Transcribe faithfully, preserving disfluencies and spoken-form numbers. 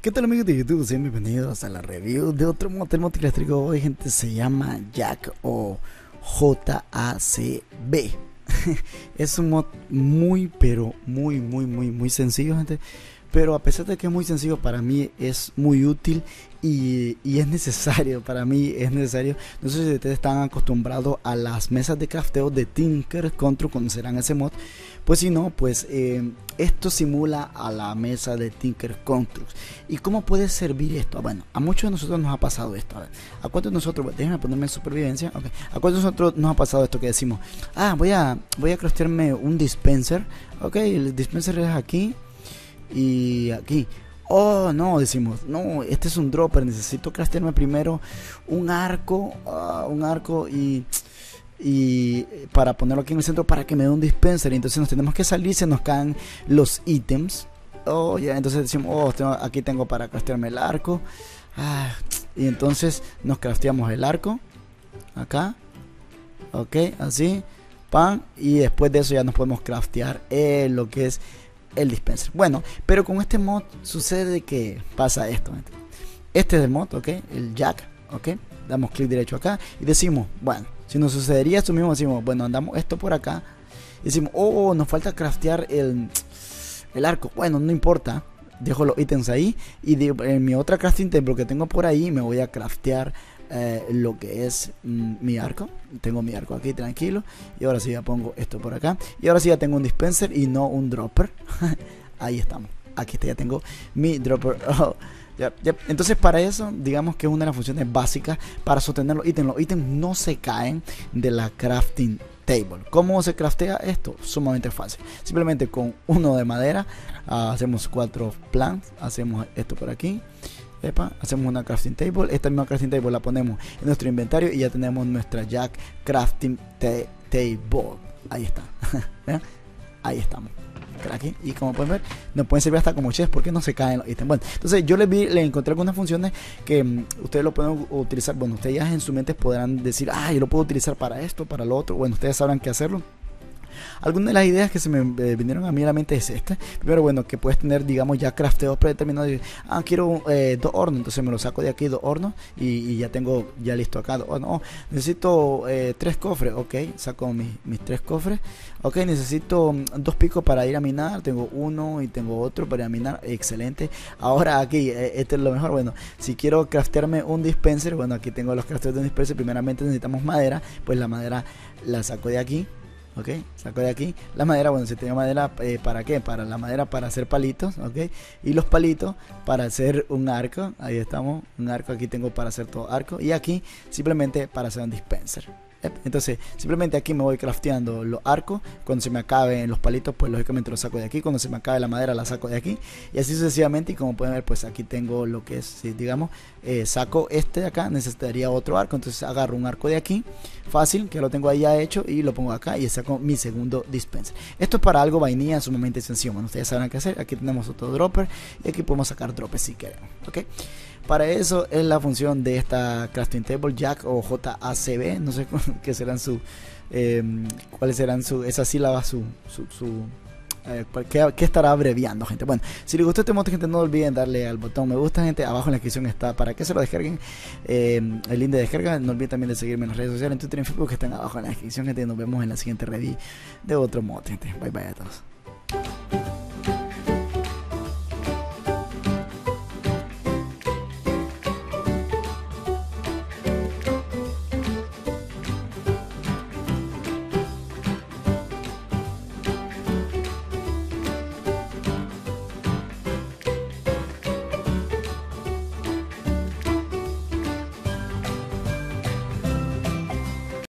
¿Qué tal, amigos de YouTube? Sean bienvenidos a la review de otro mod del mod que les traigo hoy, gente. Se llama Jack o J A C B. Es un mod muy pero muy muy muy muy sencillo, gente. Pero a pesar de que es muy sencillo, para mí es muy útil y, y es necesario, para mí es necesario. No sé si ustedes están acostumbrados a las mesas de crafteo de Tinker Control, conocerán ese mod. Pues si no, pues eh, esto simula a la mesa de Tinker Control. ¿Y cómo puede servir esto? Bueno, a muchos de nosotros nos ha pasado esto. A ver, ¿a cuántos de nosotros? Déjenme ponerme en supervivencia. Okay. ¿A cuántos de nosotros nos ha pasado esto que decimos? Ah, voy a, voy a craftearme un dispenser. Ok, el dispenser es aquí y aquí. Oh, no, decimos, no, este es un dropper, necesito craftearme primero un arco, uh, un arco y, y para ponerlo aquí en el centro para que me dé un dispenser. Y entonces nos tenemos que salir, se nos caen los ítems. Oh, ya, entonces decimos, oh, tengo, aquí tengo para craftearme el arco. Ah, y entonces nos crafteamos el arco, acá, ok, así, pan, y después de eso ya nos podemos craftear eh, lo que es el dispenser. Bueno, pero con este mod sucede que pasa esto, gente. Este es el mod, ok, el Jack, ok, damos clic derecho acá y decimos, bueno, si nos sucedería esto mismo, decimos, bueno, andamos esto por acá y decimos, oh, nos falta craftear el, el arco. Bueno, no importa, dejo los ítems ahí y de, en mi otra crafting table que tengo por ahí me voy a craftear Eh, lo que es mm, mi arco. Tengo mi arco aquí tranquilo y ahora sí ya pongo esto por acá y ahora sí ya tengo un dispenser y no un dropper. Ahí estamos, aquí está, ya tengo mi dropper. Oh, yep, yep. Entonces para eso digamos que es una de las funciones básicas para sostener los ítems. Los ítems no se caen de la crafting table. ¿Cómo se craftea esto? Sumamente fácil, simplemente con uno de madera uh, hacemos cuatro planks, hacemos esto por aquí. Epa, hacemos una crafting table. Esta misma crafting table la ponemos en nuestro inventario y ya tenemos nuestra Jack crafting table. Ahí está. Ahí estamos. Aquí. Y como pueden ver, nos pueden servir hasta como chefs porque no se caen los ítems. Bueno, entonces yo les vi, les encontré algunas funciones que um, ustedes lo pueden utilizar. Bueno, ustedes ya en su mente podrán decir, ah, yo lo puedo utilizar para esto, para lo otro. Bueno, ustedes sabrán qué hacerlo. Algunas de las ideas que se me eh, vinieron a mí a la mente es esta. Primero, bueno, que puedes tener, digamos, ya crafteos predeterminados. Ah, quiero eh, dos hornos, entonces me lo saco de aquí, dos hornos, y, y ya tengo ya listo acá. Oh, no, necesito eh, tres cofres, ok, saco mis, mis tres cofres. Ok, necesito um, dos picos para ir a minar, tengo uno y tengo otro para ir a minar, excelente. Ahora aquí, eh, este es lo mejor, bueno, si quiero craftearme un dispenser, bueno, aquí tengo los crafteos de un dispenser. Primeramente necesitamos madera, pues la madera la saco de aquí. Ok, saco de aquí la madera. Bueno, si tengo madera, eh, ¿para qué? Para la madera para hacer palitos, ok, y los palitos para hacer un arco. Ahí estamos, un arco, aquí tengo para hacer todo arco y aquí simplemente para hacer un dispenser. Entonces simplemente aquí me voy crafteando los arcos. Cuando se me acaben los palitos, pues lógicamente los saco de aquí. Cuando se me acabe la madera, la saco de aquí y así sucesivamente. Y como pueden ver, pues aquí tengo lo que es, si digamos, eh, saco este de acá, necesitaría otro arco, entonces agarro un arco de aquí fácil, que lo tengo ahí ya hecho, y lo pongo acá y saco mi segundo dispenser. Esto es para algo vainilla sumamente sencillo. Bueno, ustedes sabrán qué hacer. Aquí tenemos otro dropper y aquí podemos sacar droppers si queremos, ok. Para eso es la función de esta crafting table Jack o J A C B. No sé qué serán su eh, cuáles serán su esas sílabas, su, su, su eh, ¿qué, qué estará abreviando, gente. Bueno, si les gustó este mod, gente, no olviden darle al botón me gusta, gente. Abajo en la descripción está para que se lo descarguen, eh, el link de descarga. No olviden también de seguirme en las redes sociales, en Twitter y en Facebook, que están abajo en la descripción, gente. Nos vemos en la siguiente review de otro mod, gente. Bye bye a todos.